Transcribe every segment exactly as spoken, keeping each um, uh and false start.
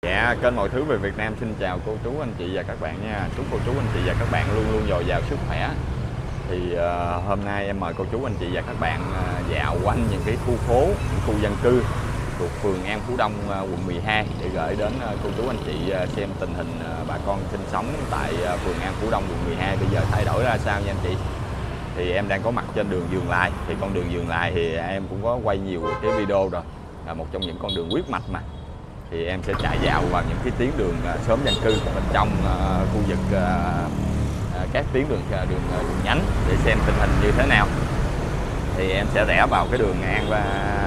Dạ, kênh Mọi Thứ Về Việt Nam xin chào cô chú anh chị và các bạn nha. Chúc cô chú anh chị và các bạn luôn luôn dồi dào sức khỏe. Thì uh, hôm nay em mời cô chú anh chị và các bạn uh, dạo quanh những cái khu phố, những khu dân cư thuộc phường An Phú Đông, uh, quận mười hai để gửi đến uh, cô chú anh chị uh, xem tình hình uh, bà con sinh sống tại uh, phường An Phú Đông, quận mười hai bây giờ thay đổi ra sao nha anh chị. Thì em đang có mặt trên đường Vườn Lài. Thì con đường Vườn Lài thì em cũng có quay nhiều cái video rồi, là một trong những con đường huyết mạch mà. Thì em sẽ chạy dạo vào những cái tuyến đường uh, xóm dân cư bên trong uh, khu vực uh, uh, các tuyến đường uh, đường, uh, đường nhánh để xem tình hình như thế nào. Thì em sẽ rẽ vào cái đường An và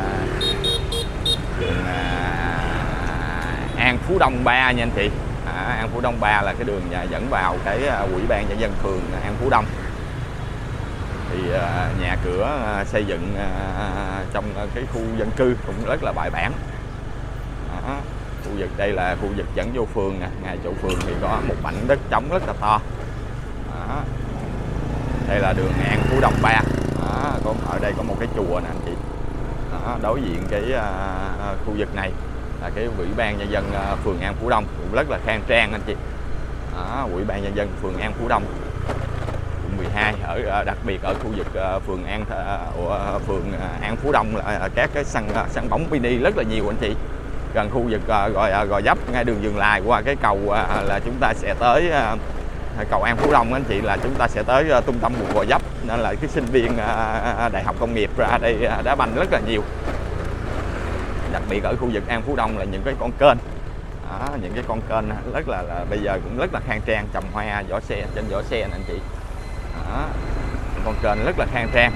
đường uh, An Phú Đông ba nha anh chị. À, An Phú Đông ba là cái đường uh, dẫn vào cái uh, Ủy ban nhân dân phường An Phú Đông. Thì uh, nhà cửa uh, xây dựng uh, trong uh, cái khu dân cư cũng rất là bài bản. Đó. Khu vực đây là khu vực dẫn vô phường nè, ngay chỗ phường thì có một mảnh đất trống rất là to. Đó. Đây là đường An Phú Đông ba. Đó. Có ở đây có một cái chùa nè anh chị. Đó. Đối diện cái uh, khu vực này là cái Ủy ban nhân dân uh, phường An Phú Đông, cũng rất là khang trang anh chị. Đó. Ủy ban nhân dân phường An Phú Đông quận mười hai, ở đặc biệt ở khu vực uh, phường An uh, phường An Phú Đông là các cái sân sân bóng mini rất là nhiều anh chị. Gần khu vực uh, Gò Gò Vấp, ngay đường Vườn Lài qua cái cầu uh, là chúng ta sẽ tới uh, cầu An Phú Đông anh chị, là chúng ta sẽ tới uh, trung tâm quận Gò Vấp, nên là cái sinh viên uh, đại học công nghiệp ra đây uh, đá banh rất là nhiều. Đặc biệt ở khu vực An Phú Đông là những cái con kênh. Đó, những cái con kênh rất là, là bây giờ cũng rất là khang trang, trồng hoa vỏ xe trên vỏ xe nè anh chị. Đó, con kênh rất là khang trang.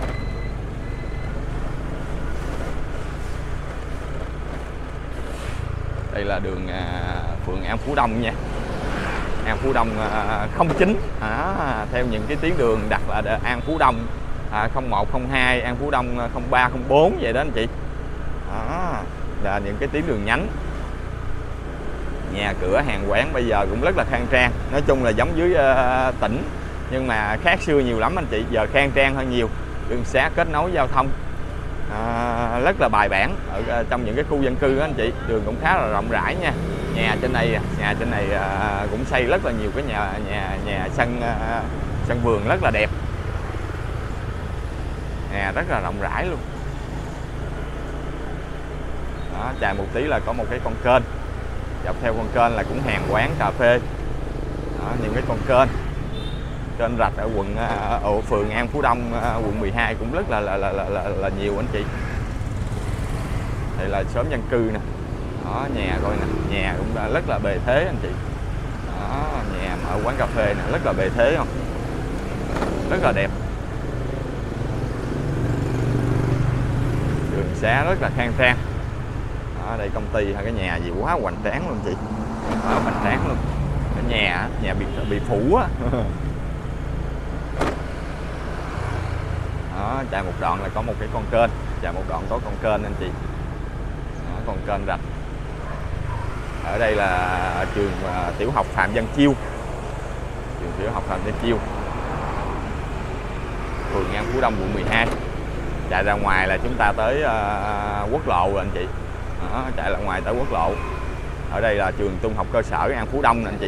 Đây là đường à, phường An Phú Đông nha. An Phú Đông à, không chín. À, theo những cái tuyến đường đặt là An Phú Đông à, không một, không hai, An Phú Đông không ba, không bốn vậy đó anh chị. Đó, là những cái tuyến đường nhánh. Nhà cửa hàng quán bây giờ cũng rất là khang trang. Nói chung là giống dưới uh, tỉnh, nhưng mà khác xưa nhiều lắm anh chị. Giờ khang trang hơn nhiều. Đường xá kết nối giao thông à, rất là bài bản. Ở trong những cái khu dân cư đó anh chị, đường cũng khá là rộng rãi nha. Nhà trên đây, nhà trên này à, cũng xây rất là nhiều cái nhà nhà nhà sân à, sân vườn rất là đẹp. Nhà rất là rộng rãi luôn. Đó, chạy một tí là có một cái con kênh. Dọc theo con kênh là cũng hàng quán cà phê. Đó, những cái con kênh kênh rạch ở quận ở phường An Phú Đông quận mười hai cũng rất là là, là là là nhiều anh chị. Đây là xóm dân cư nè. Đó, nhà coi nè, nhà cũng rất là bề thế anh chị. Đó, nhà ở quán cà phê nè, rất là bề thế không? Rất là đẹp. Đường xá rất là khang trang. Đó, đây công ty hay cái nhà gì quá hoành tráng luôn chị. Quá hoành tráng luôn. Cái nhà nhà bị bị phủ á. Đó, chạy một đoạn là có một cái con kênh, chạy một đoạn có con kênh anh chị. Đó, con kênh rạch. Ở đây là trường uh, tiểu học Phạm Văn Chiêu, trường tiểu học Phạm Văn Chiêu, phường An Phú Đông quận mười hai. Chạy ra ngoài là chúng ta tới uh, quốc lộ rồi anh chị. Đó, chạy ra ngoài tới quốc lộ. Ở đây là trường trung học cơ sở An Phú Đông nè anh chị.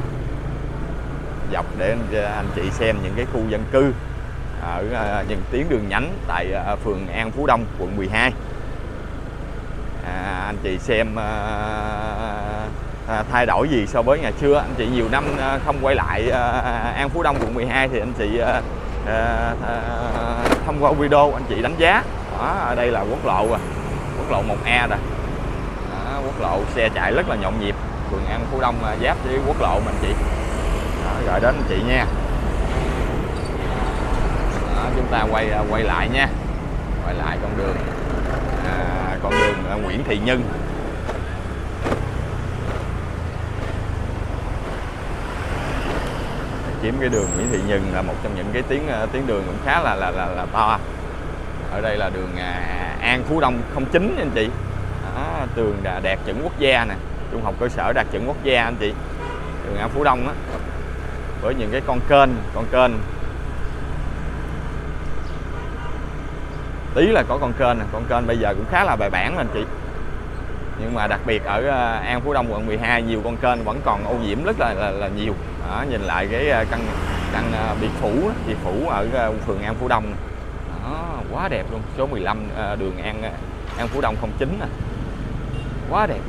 Dọc để anh, anh chị xem những cái khu dân cư ở uh, những tuyến đường nhánh tại uh, phường An Phú Đông quận mười hai. À, anh chị xem uh, uh, thay đổi gì so với ngày xưa. Anh chị nhiều năm uh, không quay lại uh, An Phú Đông quận mười hai thì anh chị uh, uh, uh, thông qua video anh chị đánh giá. Đó, ở đây là quốc lộ à, quốc lộ một A rồi. Đó, quốc lộ xe chạy rất là nhộn nhịp. Phường An Phú Đông uh, giáp với quốc lộ mình chị. Đó, gọi đến anh chị nha. Đó, chúng ta quay quay lại nha, quay lại con đường à, con đường à, Nguyễn Thị Nhân. Kiếm cái đường Nguyễn Thị Nhân là một trong những cái tuyến tuyến đường cũng khá là là là, là to. Ở đây là đường à, An Phú Đông không chín anh chị. Đó, trường đã đạt chuẩn quốc gia nè, trung học cơ sở đạt chuẩn quốc gia anh chị. Đường An Phú Đông á, với những cái con kênh, con kênh tí là có con kênh này. Con kênh bây giờ cũng khá là bài bản anh chị. Nhưng mà đặc biệt ở An Phú Đông quận mười hai nhiều con kênh vẫn còn ô nhiễm rất là là, là nhiều. Đó, nhìn lại cái căn căn biệt phủ biệt phủ ở phường An Phú Đông. Đó, quá đẹp luôn. Số mười lăm đường An An Phú Đông không chín nè. Quá đẹp.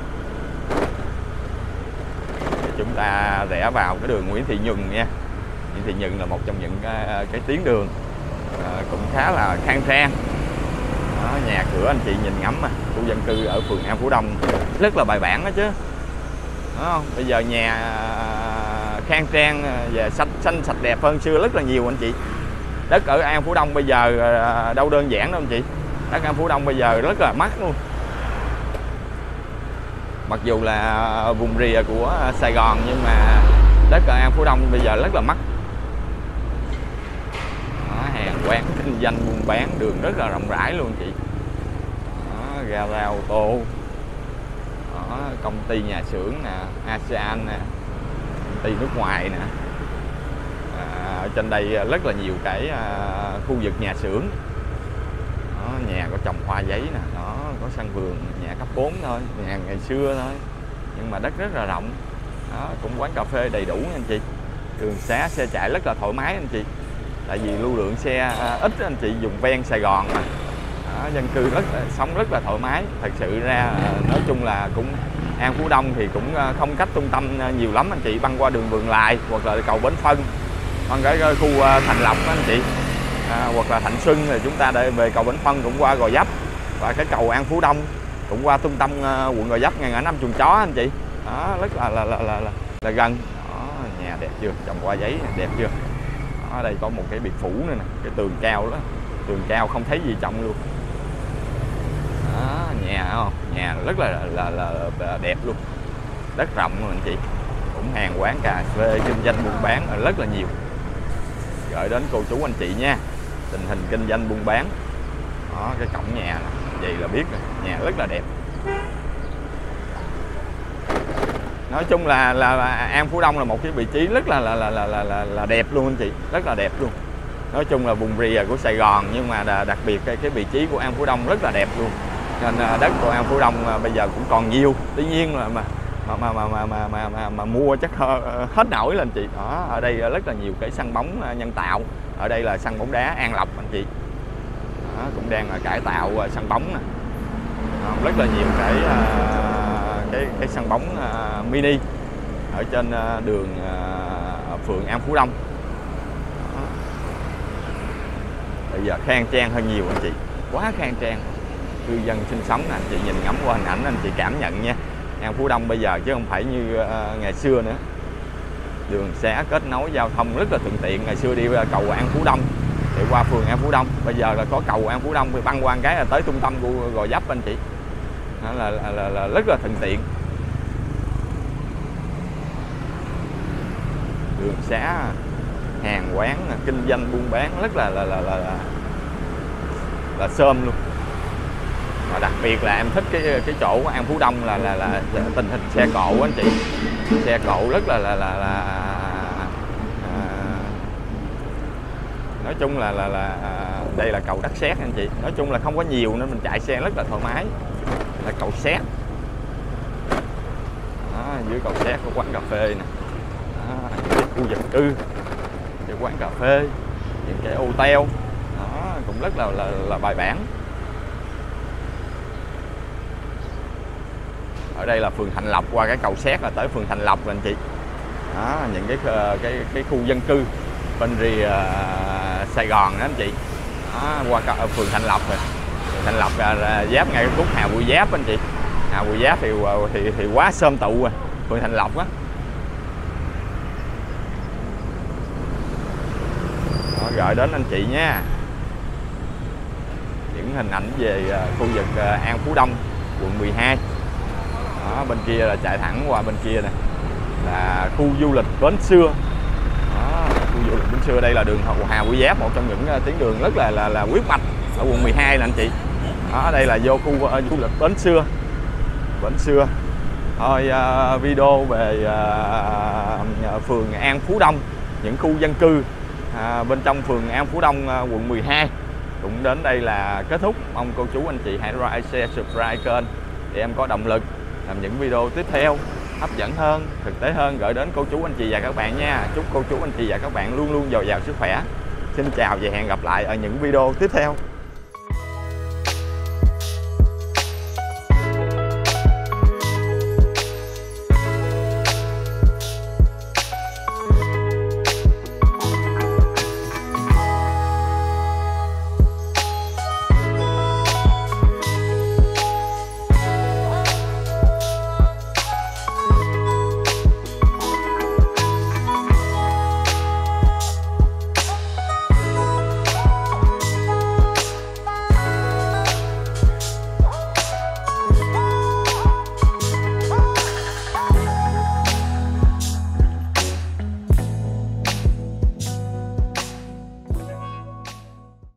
Chúng ta rẽ vào cái đường Nguyễn Thị Nhuần nha. Nguyễn Thị Nhuần là một trong những cái, cái tuyến đường à, cũng khá là khang trang. Đó, nhà cửa anh chị nhìn ngắm mà, khu dân cư ở phường An Phú Đông rất là bài bản đó chứ. Đó không? Bây giờ nhà khang trang và xanh xanh sạch đẹp hơn xưa rất là nhiều anh chị. Đất ở An Phú Đông bây giờ đâu đơn giản đâu anh chị. Đất An Phú Đông bây giờ rất là mắc luôn. Mặc dù là vùng rìa của Sài Gòn nhưng mà đất ở An Phú Đông bây giờ rất là mắc. Đó, hàng quán kinh doanh buôn bán, đường rất là rộng rãi luôn chị. Đó, gara ô tô. Đó, công ty nhà xưởng nè, ASEAN nè, công ty nước ngoài nè. À, ở trên đây rất là nhiều cái à, khu vực nhà xưởng. Đó, nhà có trồng hoa giấy nè, đó có sân vườn, nhà cấp bốn thôi, nhà ngày xưa thôi, nhưng mà đất rất là rộng. Đó, cũng quán cà phê đầy đủ nha anh chị. Đường xá xe chạy rất là thoải mái anh chị. Tại vì lưu lượng xe à, ít anh chị, dùng ven Sài Gòn mà. Đó, dân cư rất sống rất là thoải mái. Thật sự ra nói chung là cũng An Phú Đông thì cũng không cách trung tâm nhiều lắm anh chị, băng qua đường Vườn Lài hoặc là cầu Bến Phân, băng cái khu Thành Lộc đó anh chị. À, hoặc là Thạnh Xuân thì chúng ta để về cầu Bến Phân cũng qua Gò Vấp, và cái cầu An Phú Đông cũng qua trung tâm uh, quận Gò Vấp ngay ngã năm Chuồng Chó anh chị. Đó, rất là là là là, là, là gần. Đó, nhà đẹp chưa, trồng hoa giấy đẹp chưa. Đó, ở đây có một cái biệt phủ nữa nè, cái tường cao đó, tường cao không thấy gì trọng luôn. Đó, nhà không, nhà rất là là, là là đẹp luôn, đất rộng luôn anh chị. Cũng hàng quán cà phê kinh doanh buôn bán rất là nhiều. Gửi đến cô chú anh chị nha, tình hình kinh doanh buôn bán. Đó, cái cổng nhà này, vậy là biết rồi, nhà rất là đẹp. Nói chung là là, là An Phú Đông là một cái vị trí rất là là, là là là là đẹp luôn anh chị, rất là đẹp luôn. Nói chung là vùng rìa của Sài Gòn nhưng mà đặc biệt cái cái vị trí của An Phú Đông rất là đẹp luôn. Nên đất của An Phú Đông bây giờ cũng còn nhiều, tuy nhiên là mà mà mà mà mà mà, mà, mà, mà mua chắc hết nổi lên chị. Đó, ở đây rất là nhiều cái sân bóng nhân tạo. Ở đây là sân bóng đá An Lộc anh chị. Đó, cũng đang là cải tạo sân bóng nè. Đó, rất là nhiều cái cái cái sân bóng mini ở trên đường phường An Phú Đông. Đó. Bây giờ khang trang hơn nhiều anh chị, quá khang trang. Cư dân sinh sống nè anh chị, nhìn ngắm qua hình ảnh anh chị cảm nhận nha. An Phú Đông bây giờ chứ không phải như uh, ngày xưa nữa. Đường xá kết nối giao thông rất là thuận tiện. Ngày xưa đi cầu An Phú Đông để qua phường An Phú Đông, bây giờ là có cầu An Phú Đông thì băng qua cái là tới trung tâm của Gò Vấp anh chị. Đó là, là, là, là rất là thuận tiện. Đường xá, hàng quán, kinh doanh buôn bán rất là là là là, là, là sơm luôn. Và đặc biệt là em thích cái cái chỗ của An Phú Đông là là, là, là tình hình xe cộ anh chị. Xe cộ rất là là là, là à, nói chung là là là đây là cầu đất sét anh chị. Nói chung là không có nhiều nên mình chạy xe rất là thoải mái. Là cầu sét. Đó, dưới cầu sét có quán cà phê nè. Đó, khu dân cư, cái quán cà phê, những cái hotel. Đó, cũng rất là là, là bài bản. Ở đây là phường Thạnh Lộc, qua cái cầu sét là tới phường Thạnh Lộc rồi anh chị. Đó, những cái cái cái khu dân cư bên rìa uh, Sài Gòn đó anh chị. Đó, qua phường Thạnh Lộc rồi. Phường Thạnh Lộc là, là giáp ngay cái khúc Hà Bùi Giáp anh chị. Hà Bùi Giáp thì thì thì quá xôm tụ rồi. Phường Thạnh Lộc á. Đó, gửi đến anh chị nha. Những hình ảnh về uh, khu vực uh, An Phú Đông, quận mười hai. Đó, bên kia là chạy thẳng qua bên kia này là khu du lịch Bến Xưa. Đó, khu du lịch Bến Xưa, đây là đường Hà Bùi Giáp, một trong những tuyến đường rất là là, là huyết mạch ở quận mười hai nè anh chị. Đó, đây là vô khu uh, du lịch Bến Xưa. Bến Xưa. Thôi uh, video về uh, phường An Phú Đông, những khu dân cư uh, bên trong phường An Phú Đông uh, quận mười hai cũng đến đây là kết thúc. Mong cô chú anh chị hãy like, share, subscribe kênh để em có động lực làm những video tiếp theo hấp dẫn hơn, thực tế hơn gửi đến cô chú anh chị và các bạn nha. Chúc cô chú anh chị và các bạn luôn luôn dồi dào sức khỏe. Xin chào và hẹn gặp lại ở những video tiếp theo.